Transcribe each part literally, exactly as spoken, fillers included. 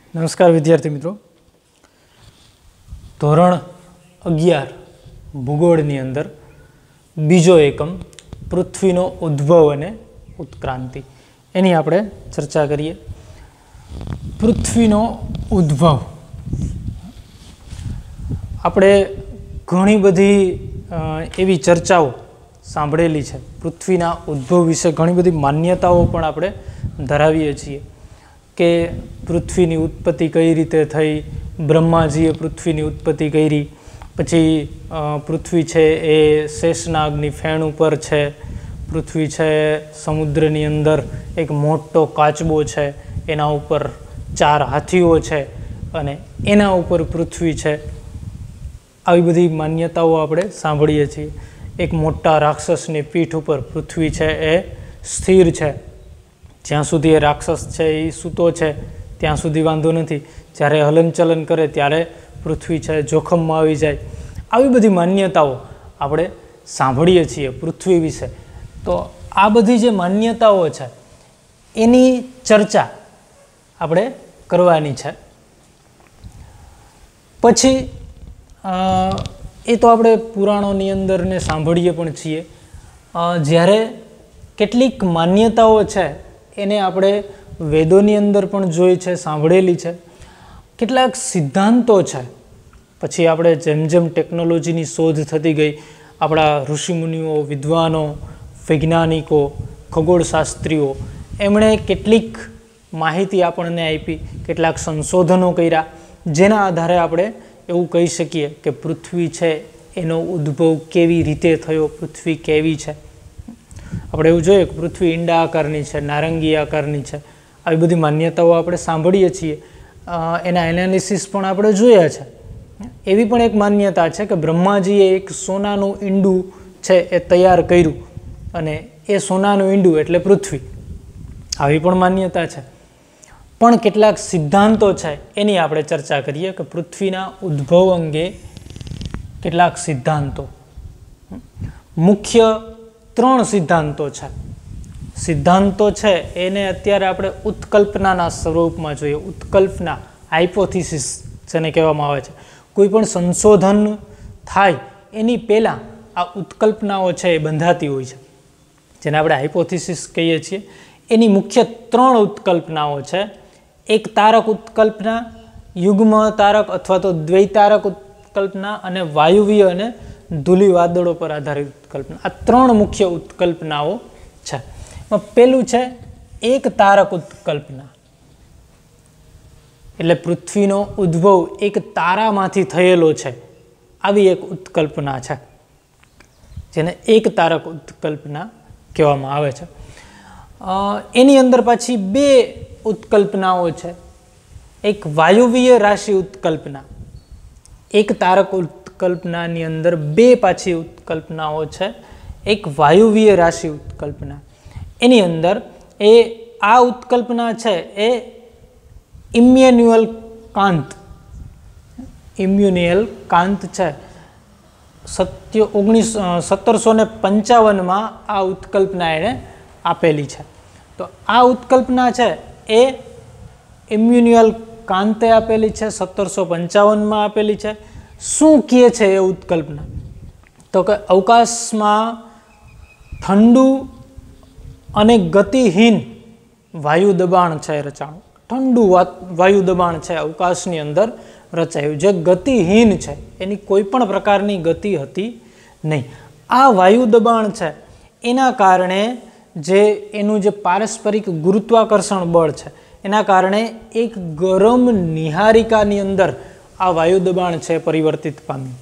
नमस्कार विद्यार्थी मित्रों, धोरण अगियार भूगोळनी अंदर बीजो एकम पृथ्वीनो उद्भव अने उत्क्रांति एनी आपणे चर्चा करीए। पृथ्वीनो उद्भव आपणे घणी बधी एवी चर्चाओ सांभळेली छे। पृथ्वीना उद्भव विશે घणी बधी मान्यताओ पण आपणे धरावीए छीए के पृथ्वीनी उत्पत्ति कई रीते थई, ब्रह्माजीए पृथ्वीनी उत्पत्ति करी, पछी पृथ्वी छे ए शेषनागनी फेण उपर छे, पृथ्वी छे समुद्रनी अंदर एक मोटो काचबो छे, एना उपर चार हाथीओ छे अने एना उपर पृथ्वी छे। આવી બધી માન્યતાઓ આપણે સાંભળીએ છીએ। એક મોટા રાક્ષસની પીઠ ઉપર પૃથ્વી છે એ સ્થિર છે, જ્યાં સુધી એ રાક્ષસ છે એ સૂતો છે ત્યાં સુધી વાંધો નથી, જ્યારે હલનચલન કરે ત્યારે પૃથ્વી છે જોખમમાં આવી જાય। આવી બધી માન્યતાઓ આપણે સાંભળીએ છીએ પૃથ્વી વિશે। તો આ બધી જે માન્યતાઓ છે એની ચર્ચા આપણે કરવાની છે। પછી એ તો આપણે પુરાણોની અંદર ને સાંભળીએ પણ છીએ। જ્યારે કેટલીક માન્યતાઓ છે એને આપણે વેદોની અંદર પણ જોઈ છે, સાંભળેલી છે। કેટલાક સિદ્ધાંતો છે, પછી આપણે જેમ જેમ ટેકનોલોજીની શોધ થતી ગઈ, આપણા ઋષિમુનિઓ, વિદ્વાનો, વૈજ્ઞાનિકો, ખગોળશાસ્ત્રીઓ એમણે કેટલીક માહિતી આપણને આપી, કેટલાક સંશોધનો કર્યા, જેના આધારે આપણે એવું કહી શકીએ કે પૃથ્વી છે એનો ઉદ્ભવ કેવી રીતે થયો, પૃથ્વી કેવી છે। આપણે એવું જોઈએ કે પૃથ્વી ઈંડા આકારની છે, નારંગી આકારની છે, આવી બધી માન્યતાઓ આપણે સાંભળીએ છીએ। એના એનાલિસિસ પણ આપણે જોયા છે। એવી પણ એક માન્યતા છે કે બ્રહ્માજીએ એક સોનાનું ઈંડું છે એ તૈયાર કર્યું અને એ સોનાનું ઈંડું એટલે પૃથ્વી, આવી પણ માન્યતા છે। પણ કેટલાક સિદ્ધાંતો છે એની આપણે ચર્ચા કરીએ કે પૃથ્વીના ઉદ્ભવ અંગે કેટલાક સિદ્ધાંતો, મુખ્ય ત્રણ સિદ્ધાંતો છે। સિદ્ધાંતો છે એને અત્યારે આપણે ઉત્કલ્પનાના સ્વરૂપમાં જોઈએ। ઉત્કલ્પના, હાઇપોથિસિસ જેને કહેવામાં આવે છે। કોઈ પણ સંશોધન થાય એની પહેલાં આ ઉત્કલ્પનાઓ છે એ બંધાતી હોય છે, જેને આપણે હાઇપોથિસિસ કહીએ છીએ। એની મુખ્ય ત્રણ ઉત્કલ્પનાઓ છે। એક તારક ઉત્કલ્પના, યુગ્મ તારક અથવા તો દ્વૈતારક ઉત્કલ્પના અને વાયુવીય અને ધૂલી વાદળો પર આધારિત ઉત્કલ્પના। આ ત્રણ મુખ્ય ઉત્કલ્પનાઓ છે। પહેલું છે એક તારક ઉત્કલ્પના, એટલે પૃથ્વીનો ઉદ્ભવ એક તારામાંથી થયેલો છે, આવી એક ઉત્કલ્પના છે, જેને એક તારક ઉત્કલ્પના કહેવામાં આવે છે। એની અંદર પાછી બે ઉત્કલ્પનાઓ છે। એક વાયુવીય રાશિ ઉત્કલ્પના, એક તારક ઉત્કલ્પનાની અંદર બે પાછી ઉત્કલ્પનાઓ છે। એક વાયુવીય રાશિ ઉત્કલ્પના, એની અંદર એ આ ઉત્કલ્પના છે એ ઇમ્યુન્યુઅલ કાંત, ઇમ્યુન્યુઅલ કાંત છે સત્ય ઓગણીસ સત્તરસો ને પંચાવનમાં આ ઉત્કલ્પના એને આપેલી છે। તો આ ઉત્કલ્પના છે એ ઇમ્યુન્યુઅલ કાંતે આપેલી છે, સત્તરસો પંચાવનમાં આપેલી છે। શું કહે છે એ ઉત્કલ્પના? તો કે અવકાશમાં ઠંડુ અને ગતિહીન વાયુ દબાણ છે રચાણું। ઠંડુ વાયુ દબાણ છે અવકાશની અંદર રચાયું, જે ગતિહીન છે, એની કોઈ પણ પ્રકારની ગતિ હતી નહીં। આ વાયુ દબાણ છે એના કારણે જે એનું જે પારસ્પરિક ગુરુત્વાકર્ષણ બળ છે એના કારણે એક ગરમ નિહારિકાની અંદર આ વાયુ દબાણ છે પરિવર્તિત પામ્યું।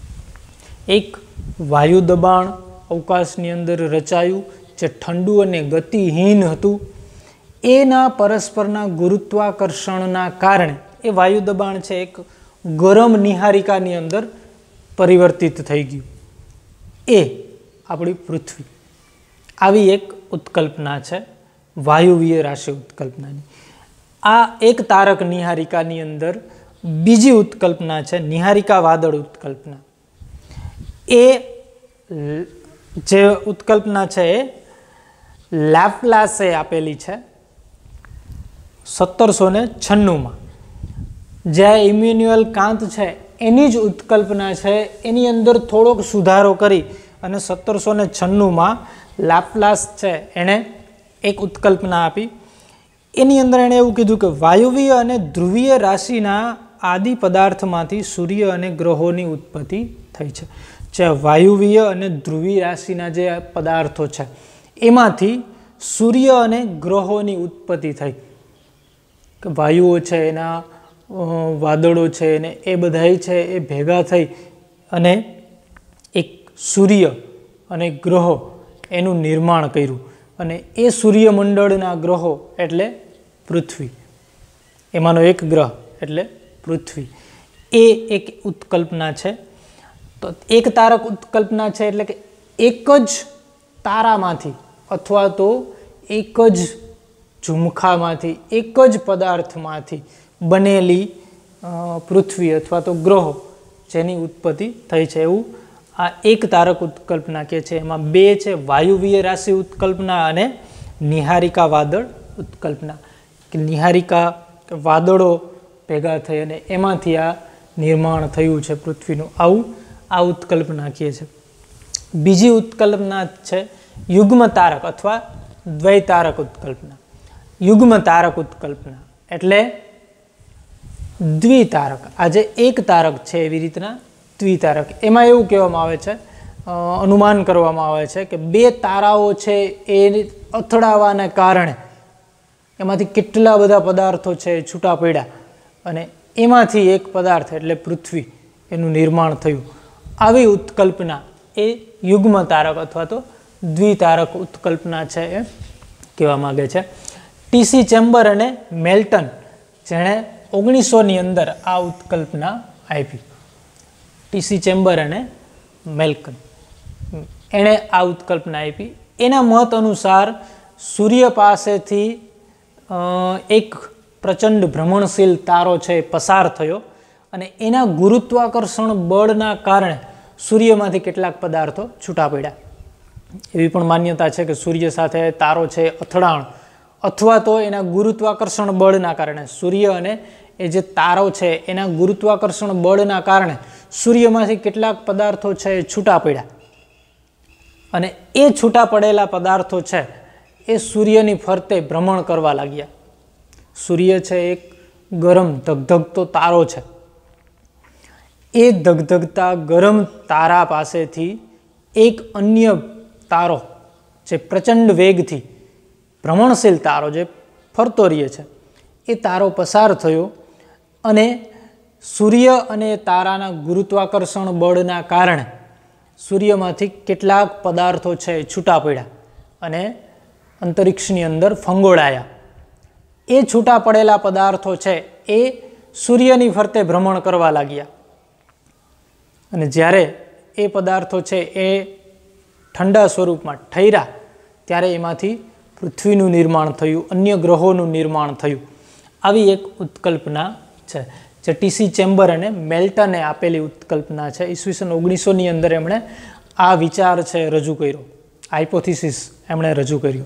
એક વાયુ દબાણ અવકાશની અંદર રચાયું જે ઠંડુ અને ગતિહીન હતું, એના પરસ્પરના ગુરુત્વાકર્ષણના કારણે એ વાયુ દબાણ છે એક ગરમ નિહારિકાની અંદર પરિવર્તિત થઈ ગયું। એ આપણી પૃથ્વી, આવી એક ઉત્કલ્પના છે વાયુવીય રાશિ ઉત્કલ્પનાની। આ એક તારક નિહારિકાની અંદર બીજી ઉત્કલ્પના છે નિહારિકા વાદળ ઉત્કલ્પના। એ જે ઉત્કલ્પના છે એ લેપ્લાસે આપેલી છે સત્તરસો ને છન્નુંમાં। જે ઇમ્યુન્યુઅલ કાંત છે એની જ ઉત્કલ્પના છે, એની અંદર થોડોક સુધારો કરી અને સત્તરસો ને છન્નુંમાં લાપ્લાસ છે એણે એક ઉત્કલ્પના આપી. એની અંદર એણે એવું કીધું કે વાયુવીય અને ધ્રુવીય રાશિના આદિ પદાર્થમાંથી સૂર્ય અને ગ્રહોની ઉત્પત્તિ થઈ છે. જે વાયુવીય અને ધ્રુવીય રાશિના જે પદાર્થો છે એમાંથી સૂર્ય અને ગ્રહોની ઉત્પત્તિ થઈ. કે વાયુઓ છે એના વાદળો છે ને એ બધાય છે એ ભેગા થઈ અને એક સૂર્ય અને ગ્રહો એનું નિર્માણ કર્યું. અને એ સૂર્યમંડળના ગ્રહો એટલે પૃથ્વી, એમાંનો એક ગ્રહ એટલે પૃથ્વી. એ એક ઉત્કલ્પના છે. તો એક તારક ઉત્કલ્પના છે એટલે કે એક જ તારામાંથી અથવા તો એક જ ઝુમખામાંથી, એક જ પદાર્થમાંથી બનેલી પૃથ્વી અથવા તો ગ્રહો જેની ઉત્પત્તિ થઈ છે, એવું આ એક તારક ઉત્કલ્પના કહે છે. એમાં બે છે વાયુવીય રાશિ ઉત્કલ્પના અને નિહારિકા વાદળ ઉત્કલ્પના. કે નિહારિકા વાદળો ભેગા થઈ અને એમાંથી આ નિર્માણ થયું છે પૃથ્વીનું, આવું આ ઉત્કલ્પના કહે છે. બીજી ઉત્કલ્પના છે યુગ્મ તારક અથવા દ્વૈતારક ઉત્કલ્પના. યુગ્મ તારક ઉત્કલ્પના એટલે દ્વિતારક. આજે એક તારક છે એવી રીતના દ્વિતારક. એમાં એવું કહેવામાં આવે છે, અનુમાન કરવામાં આવે છે કે બે તારાઓ છે એ અથડાવાને કારણે એમાંથી કેટલા બધા પદાર્થો છે છૂટા પડ્યા અને એમાંથી એક પદાર્થ એટલે પૃથ્વી એનું નિર્માણ થયું. આવી ઉત્કલ્પના એ યુગ્મ તારક અથવા તો દ્વિતારક ઉત્કલ્પના છે એ કહેવા માગે છે. ટીસી ચેમ્બર અને મેલ્ટન જેણે ઓગણીસોની અંદર આ ઉત્કલ્પના આપી. ટીસી ચેમ્બર અને મેલ્કન એણે આ ઉત્કલ્પના આપી. એના મત અનુસાર સૂર્ય પાસેથી એક પ્રચંડ ભ્રમણશીલ તારો છે પસાર થયો અને એના ગુરુત્વાકર્ષણ બળના કારણે સૂર્યમાંથી કેટલાક પદાર્થો છૂટા પડ્યા. એવી પણ માન્યતા છે કે સૂર્ય સાથે તારો છે અથડાણ અથવા તો એના ગુરુત્વાકર્ષણ બળના કારણે સૂર્ય અને એ જે તારો છે એના ગુરુત્વાકર્ષણ બળના કારણે સૂર્યમાંથી કેટલાક પદાર્થો છે એ છૂટા પડ્યા અને એ છૂટા પડેલા પદાર્થો છે એ સૂર્યની ફરતે ભ્રમણ કરવા લાગ્યા. સૂર્ય છે એક ગરમ ધગધગતો તારો છે. એ ધગધગતા ગરમ તારા પાસેથી એક અન્ય તારો જે પ્રચંડ વેગથી ભ્રમણશીલ તારો જે ફરતો રહે છે એ તારો પસાર થયો અને સૂર્ય અને તારાના ગુરુત્વાકર્ષણ બળના કારણે સૂર્યમાંથી કેટલાક પદાર્થો છે છૂટા પડ્યા અને અંતરિક્ષની અંદર ફંગોળાયા. એ છૂટા પડેલા પદાર્થો છે એ સૂર્યની ફરતે ભ્રમણ કરવા લાગ્યા અને જ્યારે એ પદાર્થો છે એ ઠંડા સ્વરૂપમાં ઠર્યા ત્યારે એમાંથી પૃથ્વીનું નિર્માણ થયું, અન્ય ગ્રહોનું નિર્માણ થયું. આવી એક ઉત્કલ્પના છે જે ટીસી ચેમ્બર અને મેલ્ટને આપેલી ઉત્કલ્પના છે. ઈસવીસન ઓગણીસોની અંદર એમણે આ વિચાર છે રજૂ કર્યો, હાઇપોથિસિસ એમણે રજૂ કર્યો.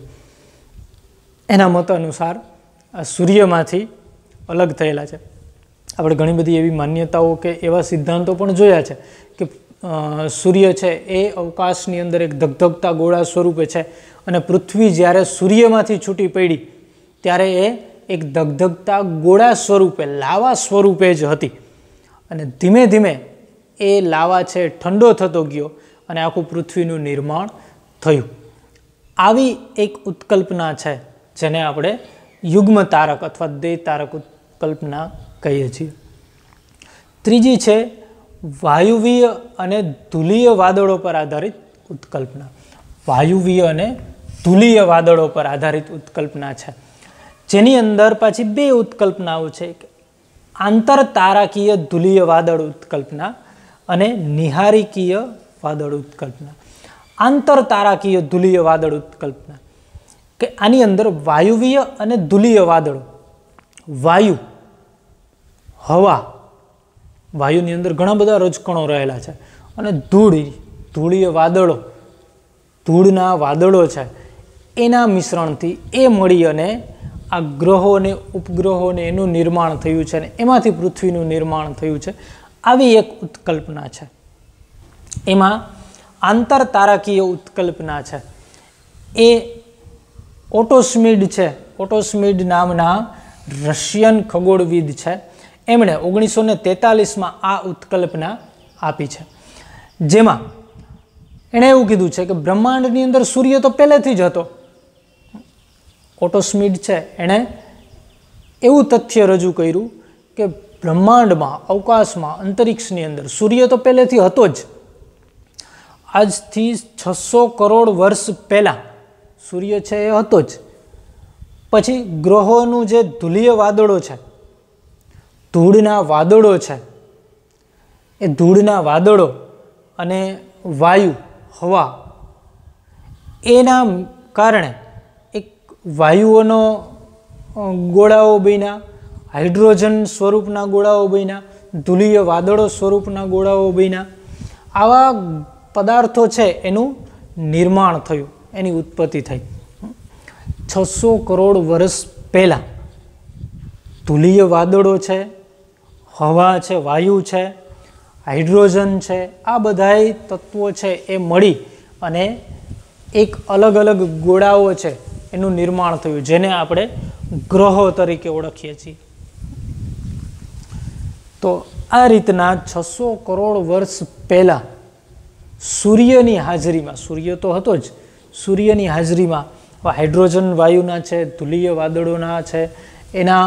એના મત અનુસાર આ સૂર્યમાંથી અલગ થયેલા છે. આપણે ઘણી બધી એવી માન્યતાઓ કે એવા સિદ્ધાંતો પણ જોયા છે કે સૂર્ય છે એ અવકાશની અંદર એક ધગધગતા ગોળા સ્વરૂપે છે અને પૃથ્વી જ્યારે સૂર્યમાંથી છૂટી પડી ત્યારે એ એક ધગધગતા ગોળા સ્વરૂપે લાવા સ્વરૂપે જ હતી અને ધીમે ધીમે એ લાવા છે ઠંડો થતો ગયો અને આખું પૃથ્વીનું નિર્માણ થયું. આવી એક ઉત્કલ્પના છે જેને આપણે યુગ્મ તારક અથવા દ્વૈતારક ઉત્કલ્પના કહીએ છીએ. ત્રીજી છે વાયુવીય અને ધુલીય વાદળો પર આધારિત ઉત્કલ્પના. વાયુવીય અને ધુલીય વાદળો પર આધારિત ઉત્કલ્પના છે જેની અંદર પાછી બે ઉત્કલ્પનાઓ છે, આંતર તારાકીય ધુલીય વાદળ ઉત્કલ્પના અને નિહારિકીય વાદળ ઉત્કલ્પના. આંતર તારાકીય ધુલીય વાદળ ઉત્કલ્પના કે આની અંદર વાયુવીય અને ધુલીય વાદળો, વાયુ હવા, વાયુની અંદર ઘણા બધા રજકણો રહેલા છે અને ધૂળ, ધૂળીય વાદળો, ધૂળના વાદળો છે એના મિશ્રણથી એ મળી અને આ ગ્રહો અને ઉપગ્રહોને એનું નિર્માણ થયું છે અને એમાંથી પૃથ્વીનું નિર્માણ થયું છે. આવી એક ઉત્કલ્પના છે. એમાં આંતર તારકીય ઉત્કલ્પના છે. એ ઓટો સ્મિડ છે. ઓટો સ્મિડ નામના રશિયન ખગોળવિદ છે. એમણે ઓગણીસો ને તેતાલીસમાં આ ઉત્કલ્પના આપી છે, જેમાં એણે એવું કીધું છે કે બ્રહ્માંડની અંદર સૂર્ય તો પહેલેથી જ હતો. ઓટો સ્મિડ છે એણે એવું તથ્ય રજૂ કર્યું કે બ્રહ્માંડમાં, અવકાશમાં, અંતરિક્ષની અંદર સૂર્ય તો પહેલેથી હતો જ. આજથી છસો કરોડ વર્ષ પહેલાં સૂર્ય છે એ હતો જ. પછી ગ્રહોનું જે ધૂળીય વાદળો છે, ધૂળના વાદળો છે, એ ધૂળના વાદળો અને વાયુ, હવા, એના કારણે એક વાયુઓનો ગોળાઓ બન્યા, હાઇડ્રોજન સ્વરૂપના ગોળાઓ બન્યા, ધૂળીય વાદળો સ્વરૂપના ગોળાઓ બન્યા. આવા પદાર્થો છે એનું નિર્માણ થયું, એની ઉત્પત્તિ થઈ. છસો કરોડ વર્ષ પહેલાં ધૂળીય વાદળો છે, હવા છે, વાયુ છે, હાઇડ્રોજન છે, આ બધાય તત્વો છે એ મળી અને એક અલગ અલગ ગોળાઓ છે એનું નિર્માણ થયું, જેને આપણે ગ્રહો તરીકે ઓળખીએ છીએ. તો આ રીતના છસો કરોડ વર્ષ પહેલાં સૂર્યની હાજરીમાં, સૂર્ય તો હતો જ, સૂર્યની હાજરીમાં હાઇડ્રોજન વાયુના છે, ધૂળીય વાદળોના છે, એના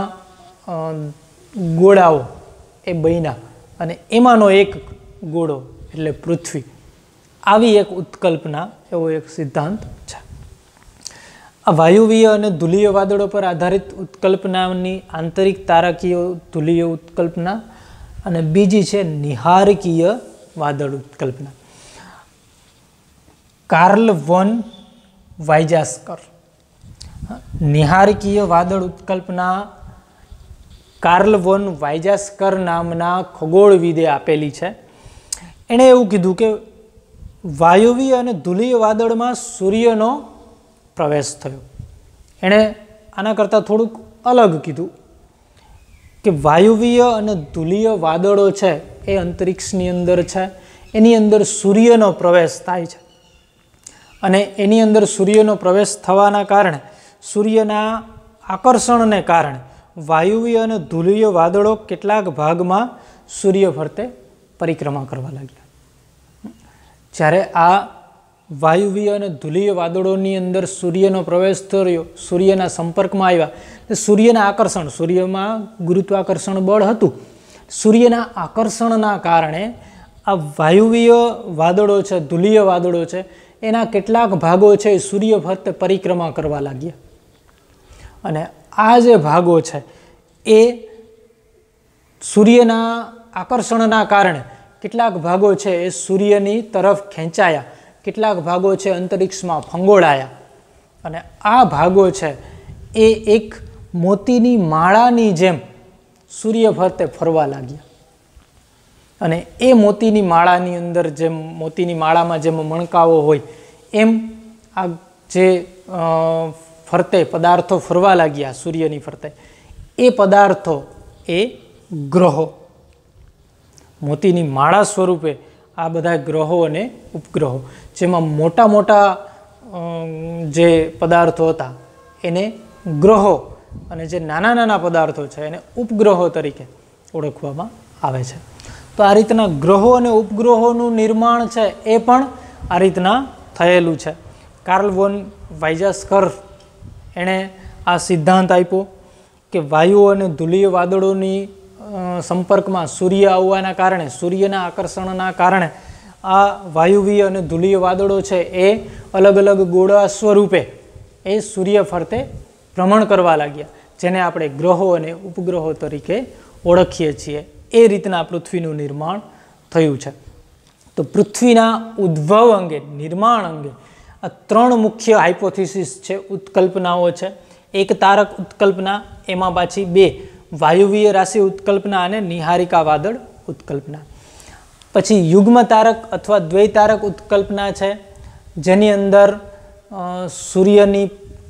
ગોળાઓ એ બન્યા અને એમાંનો એક ગોળો એટલે પૃથ્વી. આવી એક ઉત્કલ્પના, એવો એક સિદ્ધાંત છે. આ વાયુવીય અને ધૂળીય વાદળો પર આધારિત ઉત્કલ્પનાની આંતરિક તારકીય ધૂળીય ઉત્કલ્પના અને બીજી છે નિહારકીય વાદળ ઉત્કલ્પના. Karl von વાઇજાસ્કર. નિહારકીય વાદળ ઉત્કલ્પના કાર્લ વોન વાઇજાસ્કર નામના ખગોળવિદે આપેલી છે. એણે એવું કીધું કે વાયુવીય અને ધૂળીય વાદળમાં સૂર્યનો પ્રવેશ થયો. એણે આના કરતાં થોડુંક અલગ કીધું કે વાયુવીય અને ધૂળીય વાદળો છે એ અંતરિક્ષની અંદર છે, એની અંદર સૂર્યનો પ્રવેશ થાય છે અને એની અંદર સૂર્યનો પ્રવેશ થવાના કારણે, સૂર્યના આકર્ષણને કારણે વાયુવીય અને ધૂળીય વાદળો કેટલાક ભાગમાં સૂર્ય ફરતે પરિક્રમા કરવા લાગ્યા. જ્યારે આ વાયુવીય અને ધૂળીય વાદળોની અંદર સૂર્યનો પ્રવેશ થયો, સૂર્યના સંપર્કમાં આવ્યા, સૂર્યના આકર્ષણ, સૂર્યમાં ગુરુત્વાકર્ષણ બળ હતું, સૂર્યના આકર્ષણના કારણે આ વાયુવીય વાદળો છે, ધૂળીય વાદળો છે, એના કેટલાક ભાગો છે એ સૂર્ય ફરતે પરિક્રમા કરવા લાગ્યા. અને આ જે ભાગો છે એ સૂર્યના આકર્ષણના કારણે કેટલાક ભાગો છે એ સૂર્યની તરફ ખેંચાયા, કેટલાક ભાગો છે અંતરિક્ષમાં ફંગોળાયા અને આ ભાગો છે એ એક મોતીની માળાની જેમ સૂર્ય ફરતે ફરવા લાગ્યા. અને એ મોતીની માળાની અંદર જેમ મોતીની માળામાં જેમ મણકાઓ હોય એમ આ જે ફરતે પદાર્થો ફરવા લાગ્યા સૂર્યની ફરતે, એ પદાર્થો એ ગ્રહો, મોતીની માળા સ્વરૂપે આ બધા ગ્રહો અને ઉપગ્રહો, જેમાં મોટા મોટા જે પદાર્થો હતા એને ગ્રહો અને જે નાના નાના પદાર્થો છે એને ઉપગ્રહો તરીકે ઓળખવામાં આવે છે. તો આ રીતના ગ્રહો અને ઉપગ્રહોનું નિર્માણ છે એ પણ આ રીતના થયેલું છે. કાર્લ વોન વાઇજાસ્કર એણે આ સિદ્ધાંત આપ્યો કે વાયુ અને ધૂળીય વાદળોની સંપર્કમાં સૂર્ય આવવાના કારણે, સૂર્યના આકર્ષણના કારણે આ વાયુવીય અને ધૂળીય વાદળો છે એ અલગ અલગ ગોળા સ્વરૂપે એ સૂર્ય ફરતે ભ્રમણ કરવા લાગ્યા, જેને આપણે ગ્રહો અને ઉપગ્રહો તરીકે ઓળખીએ છીએ. એ રીતના પૃથ્વીનું નિર્માણ થયું છે. તો પૃથ્વીના ઉદ્ભવ અંગે, નિર્માણ અંગે આ ત્રણ મુખ્ય હાઇપોથિસિસ છે, ઉત્કલ્પનાઓ છે. એક તારક ઉત્કલ્પના, એમાં પાછી બે વાયુવીય રાશિ ઉત્કલ્પના અને નિહારિકા વાદળ ઉત્કલ્પના. પછી યુગ્મ તારક અથવા દ્વૈતારક ઉત્કલ્પના છે, જેની અંદર સૂર્યની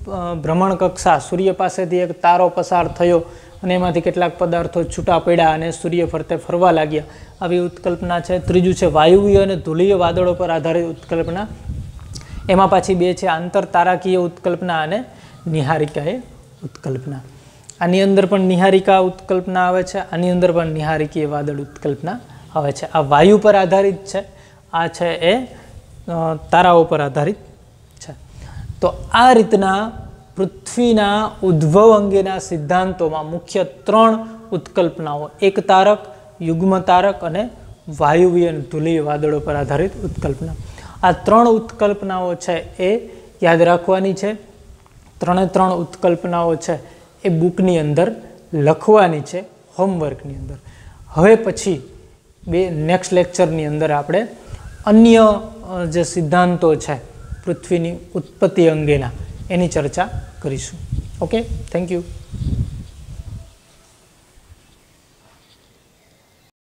ભ્રમણ કક્ષા સૂર્ય પાસેથી એક તારો પસાર થયો અને એમાંથી કેટલાક પદાર્થો છૂટા પડ્યા અને સૂર્ય ફરતે ફરવા લાગ્યા, આવી ઉત્કલ્પના છે. ત્રીજું છે વાયુવ્ય અને ધુલીય વાદળો પર આધારિત ઉત્કલ્પના. એમાં પાછી બે છે આંતર તારાકીય ઉત્કલ્પના અને નિહારિકાએ ઉત્કલ્પના. આની અંદર પણ નિહારિકા ઉત્કલ્પના આવે છે, આની અંદર પણ નિહારિકીય વાદળ ઉત્કલ્પના આવે છે. આ વાયુ પર આધારિત છે, આ છે એ તારાઓ પર આધારિત છે. તો આ રીતના પૃથ્વીના ઉદ્ભવ અંગેના સિદ્ધાંતોમાં મુખ્ય ત્રણ ઉત્કલ્પનાઓ, એક તારક, યુગ્મ તારક અને વાયુવ્ય અને ધુલીય વાદળો પર આધારિત ઉત્કલ્પના, આ ત્રણ ઉત્કલ્પનાઓ છે એ યાદ રાખવાની છે. ત્રણે ત્રણ ઉત્કલ્પનાઓ છે એ બુકની અંદર લખવાની છે, હોમવર્કની અંદર. હવે પછી બે નેક્સ્ટ લેક્ચરની અંદર આપણે અન્ય જે સિદ્ધાંતો છે પૃથ્વીની ઉત્પત્તિ અંગેના એની ચર્ચા કરીશું. Okay, thank you.